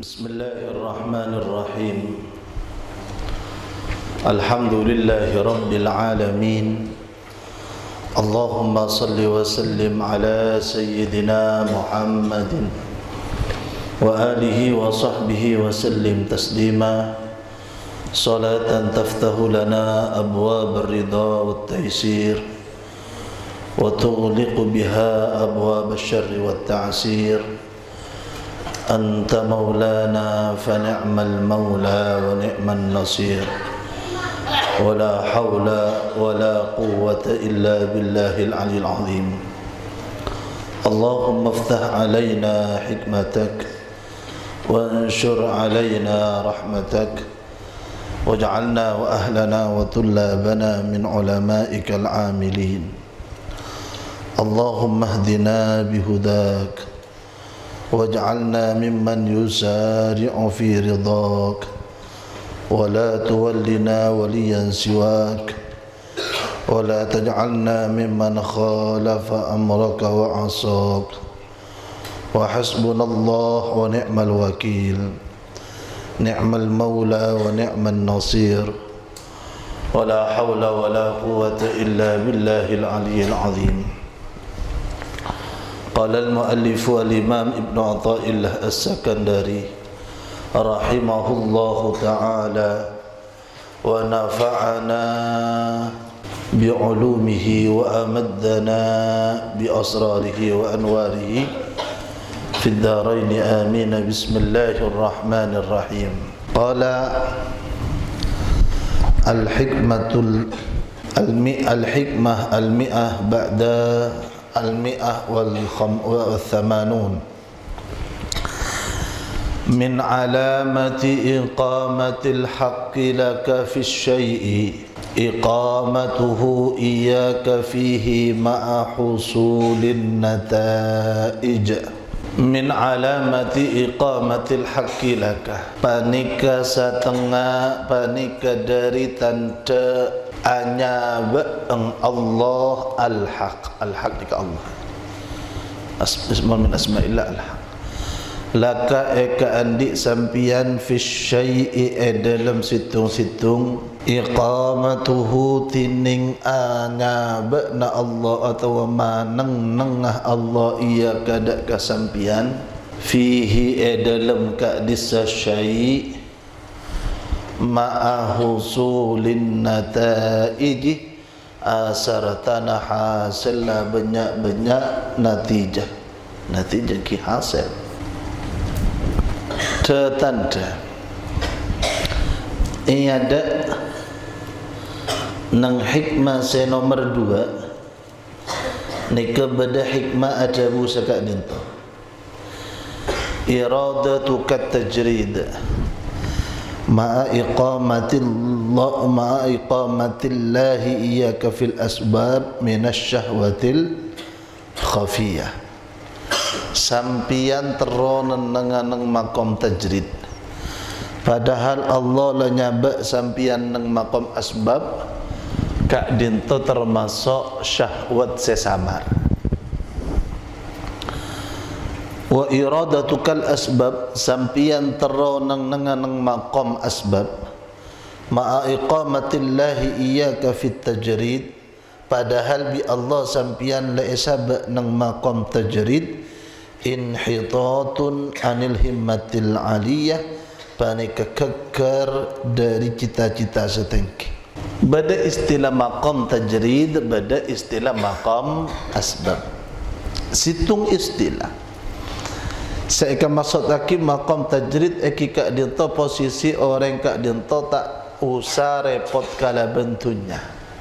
Bismillahirrahmanirrahim. Alhamdulillahi rabbil alamin. Allahumma salli wa sallim ala sayyidina Muhammadin wa alihi wa sahbihi wa sallim taslima. Salatan taftahu lana abwab ar-ridha wat taysir wa tughliqu biha abwab asy-syarri wat ta'sir. Anta maulana fa ni'mal maula wa ni'man nasir. Wala hawla wala quwwata illa billahil aliyyil azim. Allahumma iftah alaina hikmatak wa anshur alaina rahmatak waj'alna wa ahlana wa tullabana min ulama'ikal amilin. Allahumma ihdina bihudak waj'alna mimman yusari'u fi ridhak wa la tuwallina waliyan siwak wa la taj'alna mimman khalafa amraka wa 'asak wa hasbunallahu wa ni'mal wakil ni'mal maula wa ni'man nasir wa la hawla wa la quwwata illa billahil aliyyil azim. Qala al-muallif al-imam Ibnu Athaillah As-Sakandari rahimahullahu ta'ala wa nafa'ana bi'ulumihi wa amaddana bi asrarihi wa anwarihi fid dharain amin. Bismillahirrahmanirrahim. Qala al-hikmatul al-hikmah al-mi'ah ba'da al-mi'ah wal thamanun min alamati iqamatil haqqi laka fi syai'i iqamatuhu iyyaka fihi ma'a husulin nata'ij. Min alamati iqamatil haqqi laka, panika setengah panika dari tanda anya ba'ang Allah al-haq. Al-haq dika Allah ismun min asma'illah al-haq. Laka eka andi sampian fi syai'i dalam situng-situng iqamatuhu tining anya ba'na Allah atau maneng nengah Allah iya kadak kasampian fihi dalam kadisa syai' ma'ahusulin nata'iji asartana hasilna banyak-banyak natijah ki hasil tertanda ia ada nang hikmah se nomor 2 ni kepada hikmah ada busa kak dinto iradatu kat tajrid ma'a iqamatillahi iyyaka fil asbab minasy syahwatil khafiyah. Sampian teronen nang makom tajrid padahal Allah la nyabak sampian nang makom asbab kak dinto termasuk syahwat sesamar. Wa iradatukal asbab sampian teronang nang maqam asbab ma'a iqamatillahi iyyaka fit tajrid padahal bi Allah sampian la isab nang maqam tajrid inhitatun anil himmatil aliyah panika kekar dari cita-cita setinggi. Bada istilah maqam tajrid, bada istilah maqam asbab. Situng istilah saya akan maksud lagi maqam tajrid kak dinto posisi orang kak dinto tak usah repot kala bentunya,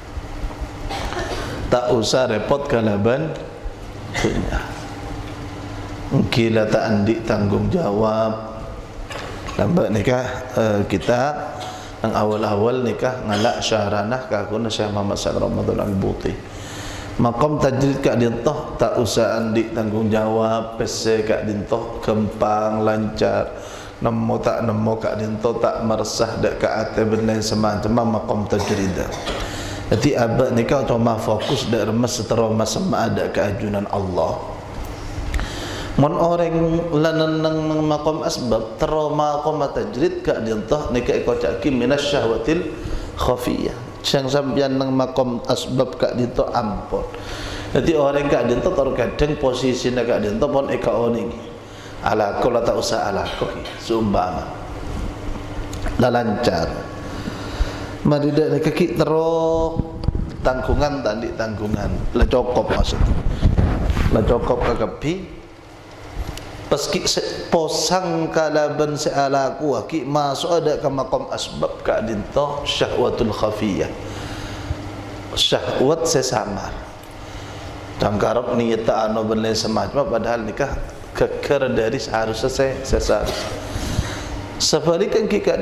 tak usah repot kala bentunya. Kila tak andik tanggung jawab lambat nikah kita yang awal-awal nikah ngalak syaranah kakuna Syekh Muhammad Said Ramadan Al-Buti. Maqam tajrid kak dintoh tak usah andik tanggung jawab, pese kak dintoh kempang lancar, nemu tak nemu kak dintoh tak meresah dak kak ate benda semacam maqam tajrid. Jadi abad nikah cuma fokus dak remes setera mas sama ada keajunan Allah. Mun orang lanan nang maqam asbab tero maqam tajrid ka dientah nika kocak ki minas syahwatil khafiyah. Sang sampeyan nang maqam asbab ka dientah ampun. Jadi orang ka dientah terkadang posisina ka dientah pon eka oning. Ala kula tak usah ala kok seumpama. La lancar. Mari dak kaki tero tanggungan tadi tanggungan. La cokop maksud. La cokop kakapi paski posang kalaban sealaku aki masuk ada ke maqam asbab ka dinto syahwatul khafiyah. Syahwat sesamar. Tangkarap niat anu benle semacam padahal nikah keker dari seharusnya seharusnya. Sebaliknya kita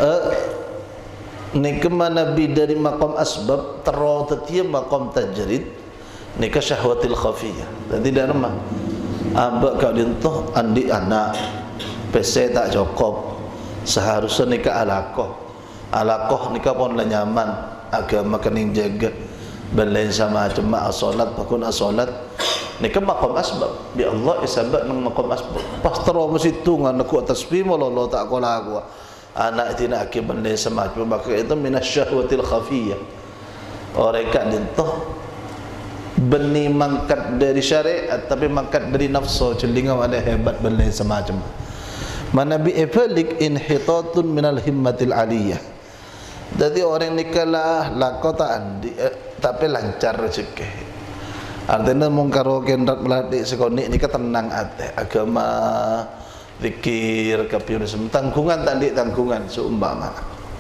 nikah Nabi dari maqam asbab tero tetia maqam tajrid nikah syahwatil khafiyah. Jadi dah nama abak kau dintoh andi anak pese tak cukup seharusnya nikah alakoh nikah pun lah nyaman agama kening jaga belain sama cuma asolat pakun asolat nikah maqam asbab bi Allah isabak nang maqam asbab pas tero mesitu ngan aku tasbih Allah tak kola aku anak tidak akibat belain sama cuma maka itu minasyahwatil khafiyah orang kak dintoh benih mangkat dari syariat tapi mangkat dari nafsu celinga ada hebat belain semacam mana bi ifalik inhitatun minal himmatil aliyah. Jadi orang nikalah lakota andi tapi lancar rezeki artinya mungkaro kendrat melatih sekonik nikah tenang ate agama zikir kapiunisme tanggungan tadi tanggungan seumpama.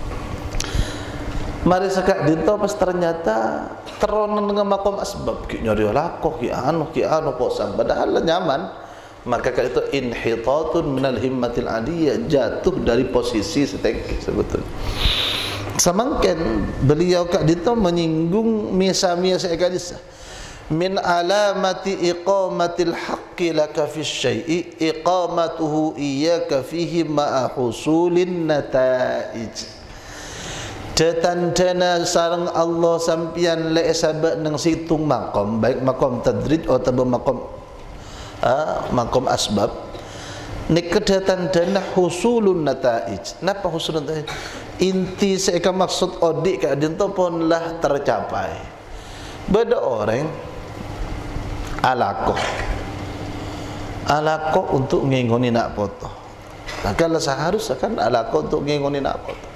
Mari sekak dinto pas ternyata teronan dengan maqam asbab ki nyari lakoh ki anu posang padahal nyaman maka kali itu inhitatun minal himmatil aliyah jatuh dari posisi setengki sebetulnya. Samangken beliau kak dinto menyinggung misa-misa ekadisa min alamati iqamatil haqqi laka fi syai'i iqamatuhu iyyaka fihi ma'a husulin nataij. Tandana sarang Allah sampian le sabat nang situng maqam baik maqam tadrid atau maqam asbab nikdatan dana husulun nataij. Napa husulun nataij? Inti seeka maksud odik ka dinto pun lah tercapai. Beda orang alakoh untuk ngingoni nak foto. Kalau seharusnya kan alakoh untuk ngingoni nak foto.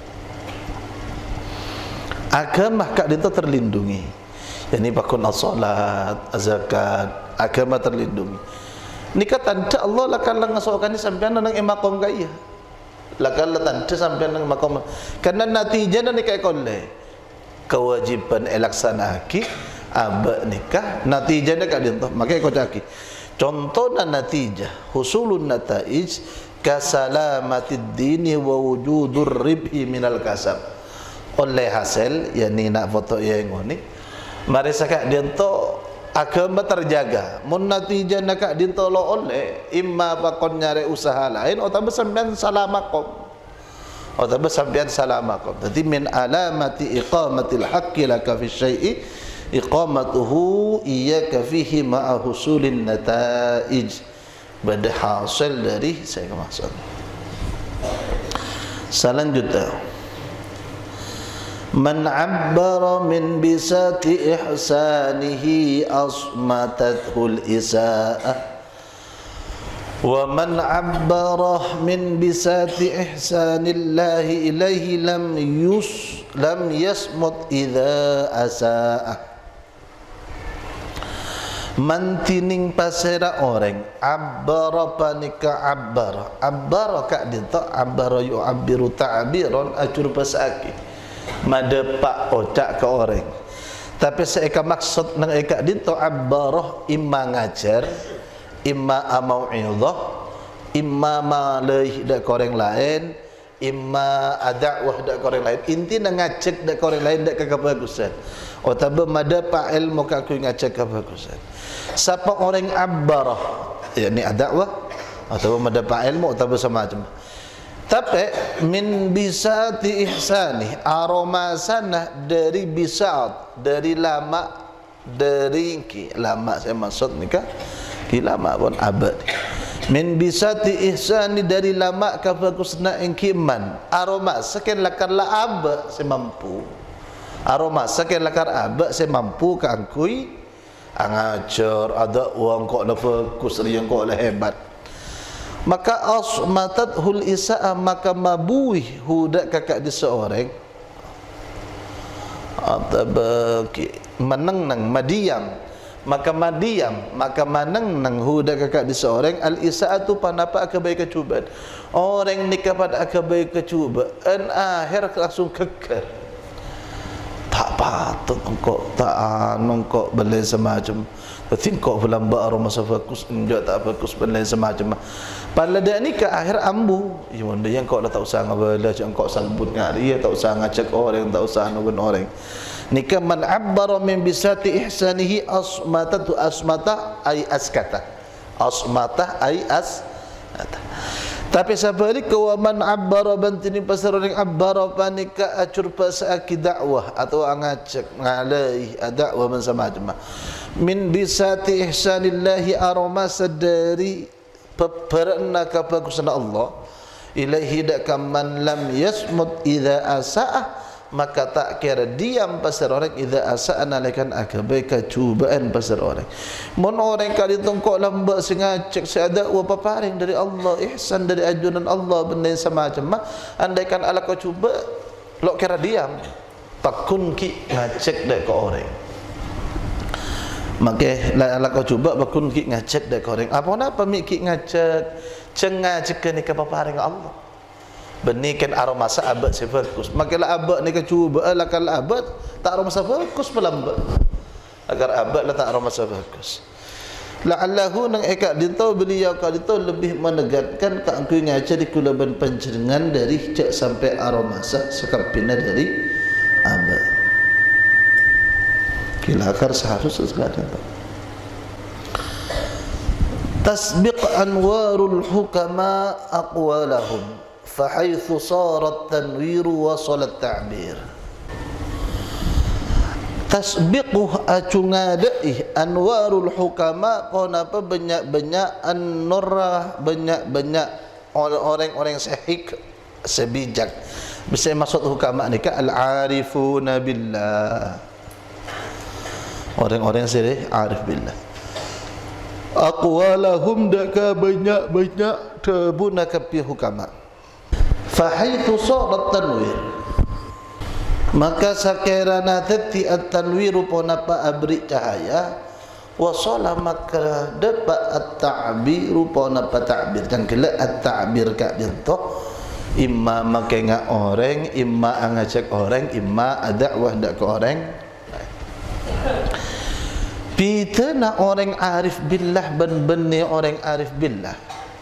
Agama kak dinto terlindungi. Yani pakun as-salat, az-zakat, agama terlindungi. Nikah tanda Allah lakan langasokan sampean nang maqam gaya. Lakan tanda sampean nang maqam. Karena natijana nikah kolle. Kewajiban elaksanaki aba nikah natijana kak dinto. Makanya kau caki. Contohna natijah husulun nataij kasalamatid dini wa wujudur ribhi minal kasab. Oleh hasil yakni nak foto yang ngoni mari sakak dinto agama terjaga mun natijah nak dinto lo oleh imma pakon nyari usaha lain atau sampean salamakum jadi min alamati iqamatil haqqi laka fi syai'i iqamatuhu iyyaka fihi ma'a husulin nataij bada hasil dari saya maksud selanjutnya man abbara min bisati ihsanihi asmatathul isaa'ah wa man abbara min bisati ihsanillahi ilaihi lam yasmut idza asaa'ah. Mantining pasera orang abbara panika abbara kak dinta abbara yu'abbiru ta'biran acur pasaki madepak ocak ke orang tapi seeka maksud nang eka dinto abbarah imma ngajar imma amau'idhah imma malih dak koreng lain imma dakwah dak koreng lain inti nang ngajak dak koreng lain dak kebagusan atau madepak ilmu ka ku ngajak kebagusan siapa orang abbarah yakni dakwah atau madepak ilmu atau semacam. Tapi min bisati ihsani aroma sana dari bisat dari lama dari ki lama saya maksud nikah ki lama pun abad min bisati ihsani dari lama ka bagusna engkiman aroma sekian lakar la aba semampu aroma sekian lakar aba semampu ka angkui angajar ada uang kok la fokus riang kok la hebat maka asmatat hul isaa maka mabuih hudak kakak di seorang atau menang nang madiam maka manang nang huda kakak di seorang al isaatu panapa akabai kecubaan orang ni kepada akabai kecubaan akhir langsung keker tak patut engkau tak engkau belai semacam tapi engkau berlamba aroma fokus enjak tak fokus belai semacam pada dia ni ke akhir ambu yang dia engkau dah tak usah ngabala engkau sambut ngari tak usah ngajak orang tak usah nunggu orang nikah man abbara min bisati ihsanihi asmatatu asmata ay askata asmata ay asmata tapi sabalik wa man abbara bantini pasar orang abbara panika acur pas aki dakwah atau ngajak ngalai dakwah man samajma min bisati ihsanillahi aroma sadari peperna kabagusan Allah ilaihi dak man lam yasmut idza asaa maka tak kira diam pasal orang idza asa'ana lakan akabai kecubaan pasal orang mon orang kali tongkok lambak sengacek seada wa paparing dari Allah ihsan dari ajunan Allah benda semacam andaikan ala kau cuba lok kira diam pakun ki ngacek dek ke orang maka ala kau cuba pakun ki ngacek dek ke orang apa mi ki ngacek cengacek ni ke paparing Allah benikan aroma sahabat sefokus makalah abad ni kecuba lakal abad tak aroma sefokus pelambat agar abad lah tak aroma sefokus la'allahu nang eka dintau beliau ka dintau lebih menegatkan ka angku ngaca di kulaban panjenengan dari cek sampai aroma sekapina dari abad kilakar seharusnya sekalian tasbiq anwarul hukama aqwalahum فحيث صار التنوير وصل التعبير tasbiquh acungadai anwarul hukama kenapa banyak-banyak an-nurah banyak-banyak orang-orang sehik sebijak bisa maksud hukama ni ka al-arifuna billah orang-orang sehik arif billah aqwalahum daka banyak-banyak tabuna kapi hukama fahaithu sarat tanwir maka sakirana tati at-tanwir ponapa abri cahaya wasala maka dapat at-ta'bir ponapa ta'bir dan kala at-ta'bir ka dinto imma makenga orang imma angajak orang imma dakwah dak ke orang pitana orang arif billah ben orang arif billah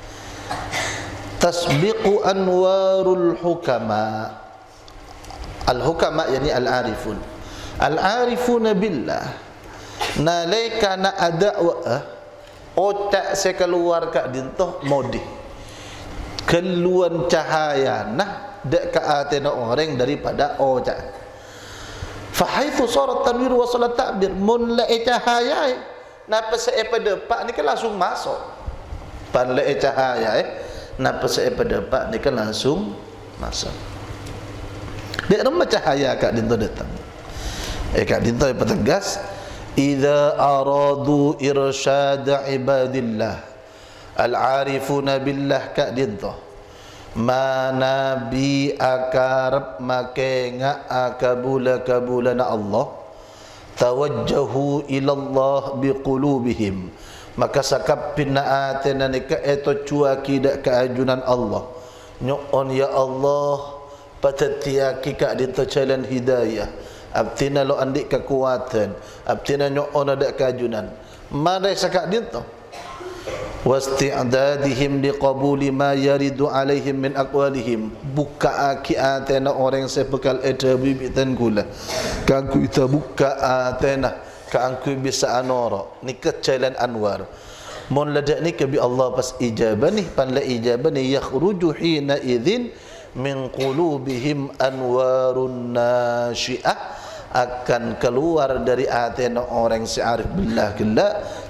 tasbiqu anwarul hukama al-hukama yani al-arifun al-arifuna billah nalaika na ada'wa otak saya keluar kat dintoh modi keluar cahaya nah dak ka atena orang daripada otak fahaithu sarat tanwir wa salat ta'bir mun la cahaya napa saya pada pak ni kan langsung masuk pan la cahaya napa saya pada pak ni kan langsung masuk dia rumah cahaya kat dinto datang kat dinto yang tegas idza aradu irsyad ibadillah al-arifuna billah kat dinto mana bi akarab makenga akabula Allah tawajjahu ila Allah biqulubihim maka sakap pinaatan nika eto cuaki dak keajunan Allah nyon ya Allah patatiaki ka dinto jalan hidayah abtina lo andik kekuatan abtina nyon dak keajunan mana sakak dinto wasti'dadihim liqabuli ma yaridu alaihim min aqwalihim buka akiatena orang sebekal ada bibitan gula kangku itu buka atena kaangku bisa anoro ni kejalan anwar mon ladak ni kebi Allah pas ijabah ni pan la ijabah ni yakhruju hina idzin min qulubihim anwarun nasyiah akan keluar dari atena orang si arif billah kala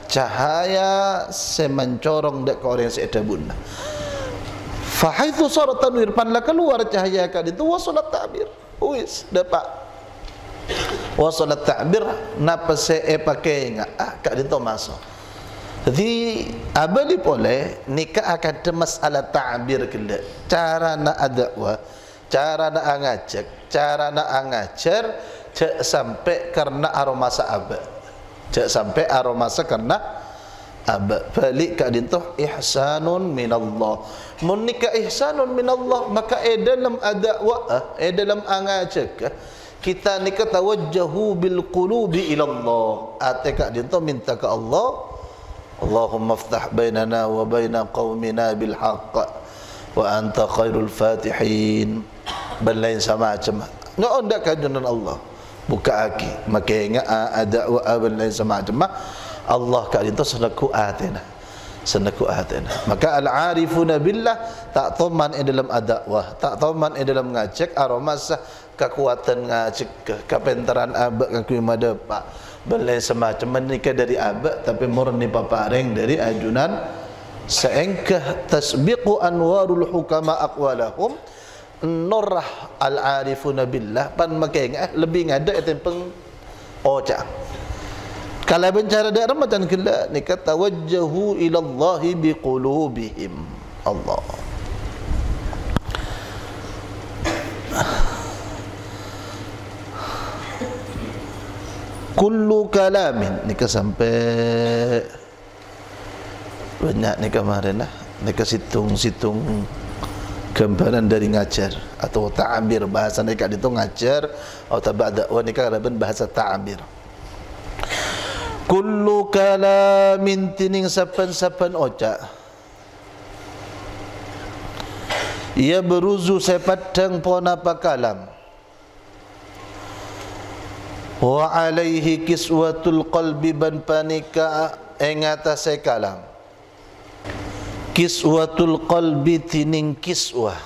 cahaya semencorong dek ke orang yang seeda bunna. Fahaithu sarat tanwir, panlah keluar cahaya kad itu wasolat ta'bir. Wis dapat wasolat ta'bir napa se pakai enggak kad itu masuk. Jadi abali boleh nikah akan ada masalah ta'bir kena. Cara nak adakwa, cara nak ngajak, cara nak ngajar, cak sampai karena aromasa abad. Cak sampai aromasa karena abad. Balik kat dintoh ihsanun minallah. Mun nikah ihsanun minallah, maka dalam adakwa, dalam ngajak kita nikah tawajjahu bil qulubi ila Allah. Ate kat dintoh minta ke Allah, Allahumma aftah bainana wa baina qaumina bil haqq wa anta khairul fatihin. Belain sama macam nggak onda kajunan Allah buka aki maka ingat ada wa belain sama macam Allah kat itu senaku atina maka al-arifuna billah tak toman dalam adawah, tak toman dalam ngajak aromasa kekuatan ngajak kepenteran abak kaku madapa belain semacam menikah dari abak tapi murni papareng dari ajunan seengkah tasbiqu anwarul hukama aqwalahum nurah al-arifuna billah pan makai lebih ngada itu peng oca. Kalau bicara daerah macam kala ni kata tawajjahu ila Allah biqulubihim. Allah. Kullu kalamin ni sampai banyak ni kemarin lah. Ni situng gambaran dari ngajar atau ta'abir bahasa mereka itu ngajar atau tabada wa nikah laban bahasa ta'abir. Kullu kalamin tining sapan-sapan oca ia beruzu sepadang pon apa kalam wa alaihi kiswatul qalbi ban panika ing atase kalam. Kiswatul qalbi tining kiswah.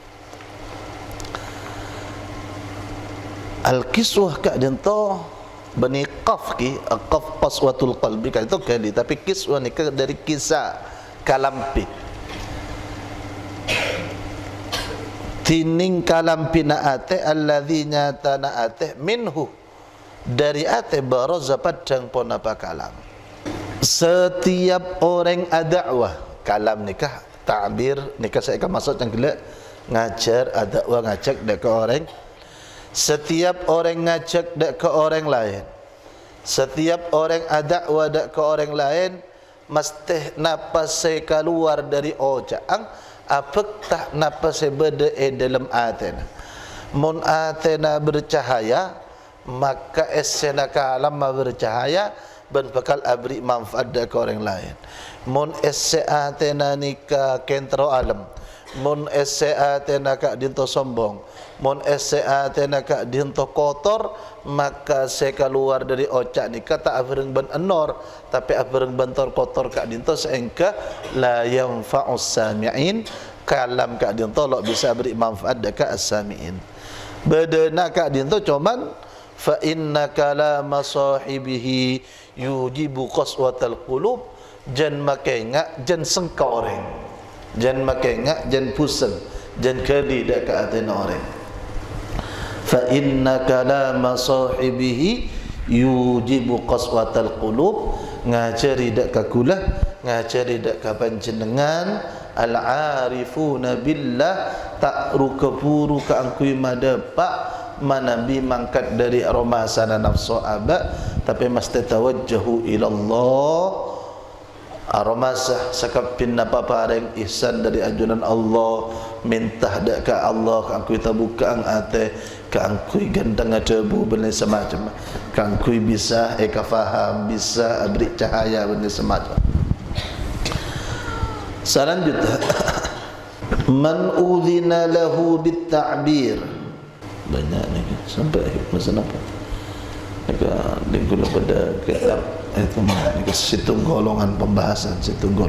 Al kiswah kak dento bani qaf ki qaf qaswatul qalbi kak itu kali tapi kiswah ni dari kisah kalampi. Tining kalampi naate alladzi nyata naate minhu dari ate baraza padang pon apa kalam. Setiap orang dakwah kalam nikah ta'bir nikah saya akan masuk yang gila ngajar adakwa ngajak dak ke orang. Setiap orang ngajak dak ke orang lain, setiap orang adakwa dak ke orang lain mesti napas saya keluar dari ocaang apek tak napas saya berde dalam atena. Mun atena bercahaya maka esena kalam bercahaya dan bakal abri manfaat dak ke orang lain. Mun SCA-tena nikah kentro alam, mun SCA-tena kak dinto sombong, mun SCA-tena kak dinto kotor, maka saya keluar dari ocak nikah tak abreng ban enor, tapi abreng bantor kotor kak dinto seengka la yanfa'us sami'in, kalam kak dinto lo bisa beri manfaat dekat as-sami'in. Bedana kak dinto cuman fa inna kalama sahibihi yujibu qaswatal qulub. Jan makai ngak, jan sengka orang, jan makai ngak, jan pusing, jan kali dak ke atena orang. Fa inna kalama sahibihi yujibu qaswatal qulub. Ngajari dak kakulah, ngajari dak kapan jenengan al-arifuna billah tak rukapuru ka angkui madapa manabi mangkat dari romasana nafsu aba tapi mesti tawajjahu ila Allah. Aromasa sakapin napa pareng ihsan dari ajunan Allah minta dak ka Allah kang kui tabuka ang ate kang kui gandang adebu benda semacam kang kui bisa ka faham bisa beri cahaya benda semacam. Selanjutnya man udhina lahu bit ta'bir banyak ni sampai masa apa mereka dingkul pada kitab itu mah situng golongan pembahasan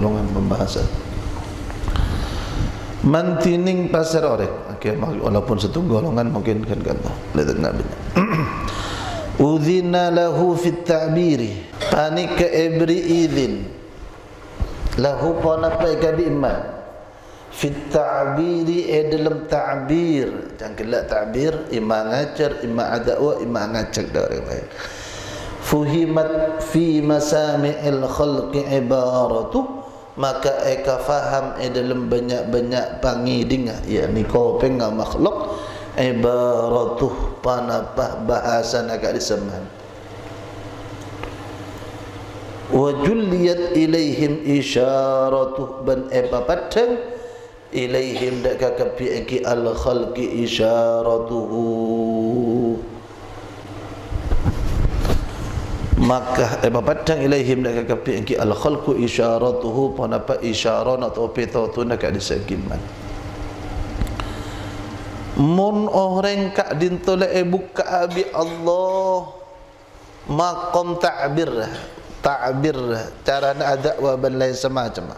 mantining pasar orek okey walaupun situng golongan mungkin kan lihat nabi udhina lahu fit ta'biri pani ke ibri izin lahu panapa ikadi iman fit ta'biri dalam ta'bir dan kelak ta'bir ima ngajar ima adakwa ima ngajak dari lain fuhimat fi masami'il khalqi ibaratu maka eka faham dalam banyak-banyak pangidinga yakni kopeng makhluk ibaratuh panapa bahasa nak diseman wa julliyat ilaihim isyaratuh ban patang ilaihim dak kapi ki al khalqi isyaratuhu maka patang ilaihim dak kapi ki al khalqu isyaratuhu panapa isyarat atau pito tu nak disegiman mun orang kak dintole buka abi Allah maqam ta'bir cara nak ada wa ban lain semacam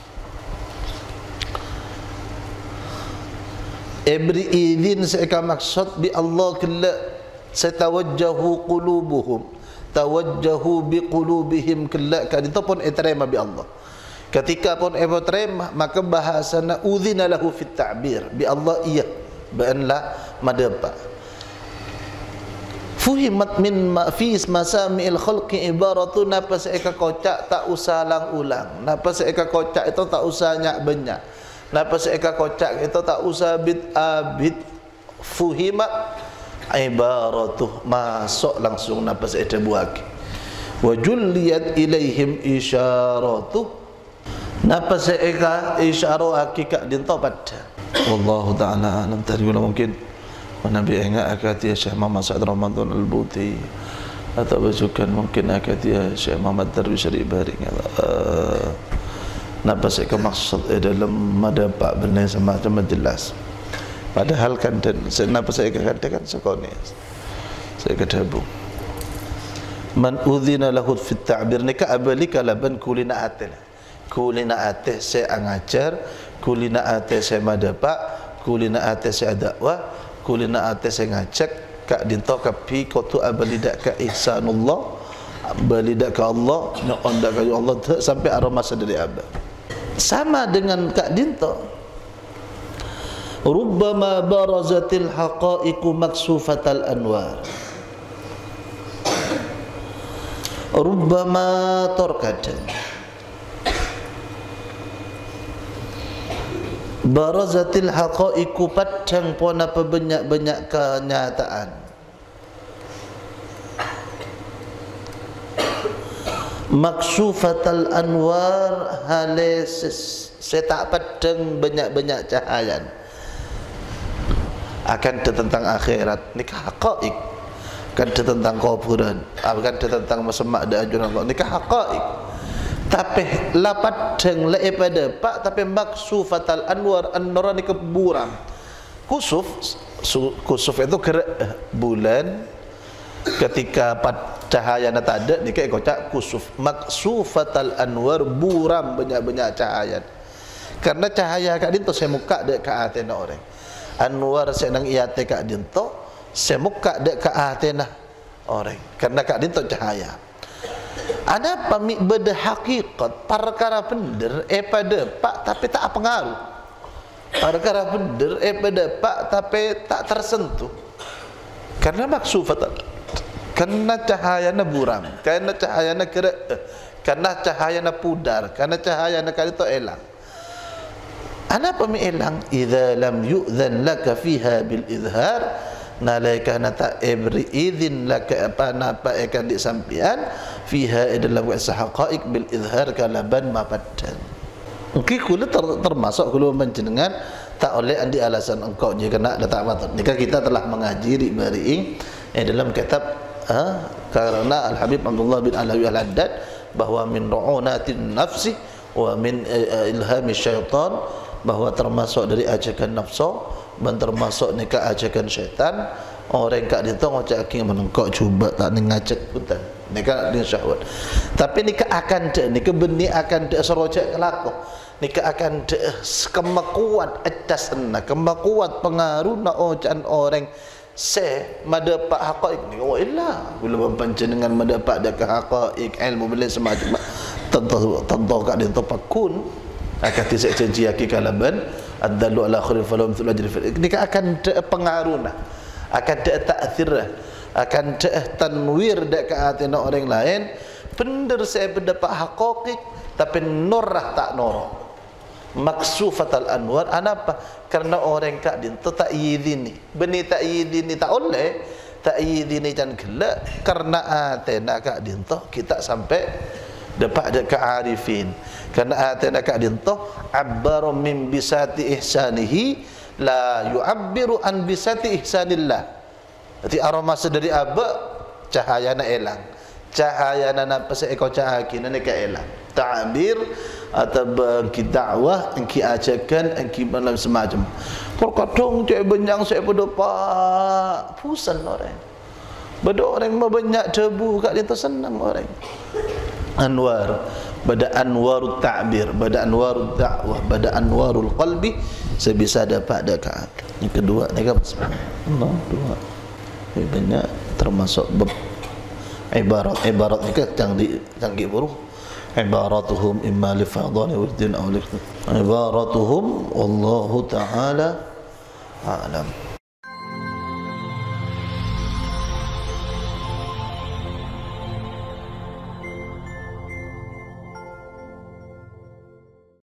ibri idin seeka maksud bi Allah kala setawajjahu qulubuhum tawajjahu bi qulubihim kala kan itu pun terima bi Allah ketika pun terima maka bahasana udzina lahu fit ta'bir bi Allah iya banla madapa fuhimat min ma fi masami'il khalqi ibaratu napa seeka kocak tak usah ulang napa seeka kocak itu tak usah nyak banyak napa seeka kocak itu tak usah bid fuhimat ibaratu masuk langsung napa seeka buak wa julliyat ilaihim isyaratu napa seeka isyarah hakikat dinto pada wallahu ta'ala alam tadi mungkin Nabi ingat akati Syekh Muhammad Sa'ad Ramadan Al-Buti atau bajukan mungkin akati Syekh Muhammad Darwish Ribari nak pasal ke maksud dalam madhab benda semacam jelas padahal kan dan kenapa saya katakan sekoni saya katabu man udhina lahu fit ta'bir nika abalika laban kulina ate saya ngajar kulina ate saya madhab kulina ate saya dakwah kulina ate saya ngajak kak dinto kapi kotu abalidak ka ihsanullah balidak ka Allah nak ondak ka Allah sampai aroma sadari abad sama dengan kak dinto rubbama barazatil haqaiqu maksufatal anwar rubbama terkadang barazatil haqaiqu padang pun apa banyak-banyak kenyataan maksufatal anwar halis setak padang banyak-banyak cahaya akan tentang akhirat nikah haqaiq akan tentang kuburan akan tentang masemak dan ajuran Allah nikah haqaiq tapi lapat deng le pada pak tapi maksufatal anwar an-nur ni keburam kusuf itu gerak bulan ketika cahaya na tak ada ni kayak kocak kusuf maksufatal anwar buram banyak-banyak cahaya karena cahaya kat dinto saya muka dek ka atena orang anwar saya nang iate kat dinto saya muka dek ka atena orang karena kat dinto cahaya ada pamik beda hakikat perkara bener pada pak tapi tak pengaruh perkara bener pada pak tapi tak tersentuh karena maksufat karena cahayana buram karena cahayana gerak karena cahayana pudar karena cahayana kali itu elang ana pamik elang idza lam yu'dhan laka fiha bil izhar nalaika nata ibri idzin laka apa napa akan disampian fiha dalam wasa haqaiq bil izhar kalaban mapaddan mungkin kula termasuk kula menjenengan tak oleh andi alasan engkau jika nak datang patut jika kita telah mengaji di bari dalam kitab karena Al-Habib Abdullah bin Alawi Al-Haddad bahwa min ru'unatin nafsi wa min ilhami syaitan bahwa termasuk dari ajakan nafsu dan termasuk nikah ajakan syaitan orang kak dia tahu ngajak aking menengkok cuba tak ngajak putan nikah dengan syahwat tapi nikah akan nikah benih akan serojak kelako nikah akan kemakuat atas kemakuat pengaruh na ojan orang mendapat haqaiq ni oh ilah bila panjenengan mendapat dak haqaiq ilmu bila semacam tentu kat dia topakun akan tisik janji kalaban ad-dallu ala khairin falahu mithlu ajri ini akan pengaruh akan ta'thir akan tanwir dak ke hati orang lain benar saya mendapat haqaiq tapi nurah tak nurah maksufatal anwar apa karena orang kak din tak yidini beni tak yidini tak oleh tak yidini dan gelak karena atena kak din kita sampai dapat ada kearifin karena atena kak din abbaru min bisati ihsanihi la yu'abbiru an bisati ihsanillah jadi aroma sedari abak cahayana elang cahayana napa seekor cahaya kini ka elang ta'bir atau bangki dakwah engki ajakan engki malam semacam terkadang cek benyang saya berdoa pusan orang beda orang banyak debu kat dia senang orang anwar bada anwarut ta'bir bada anwarut dakwah bada anwarul qalbi sebisa dapat dekat yang kedua ni kan Allah dua banyak termasuk ibarat ni kan canggih buruk ibaratuhum imma li fadhani waddin aw li ibaratuhum wallahu ta'ala a'lam.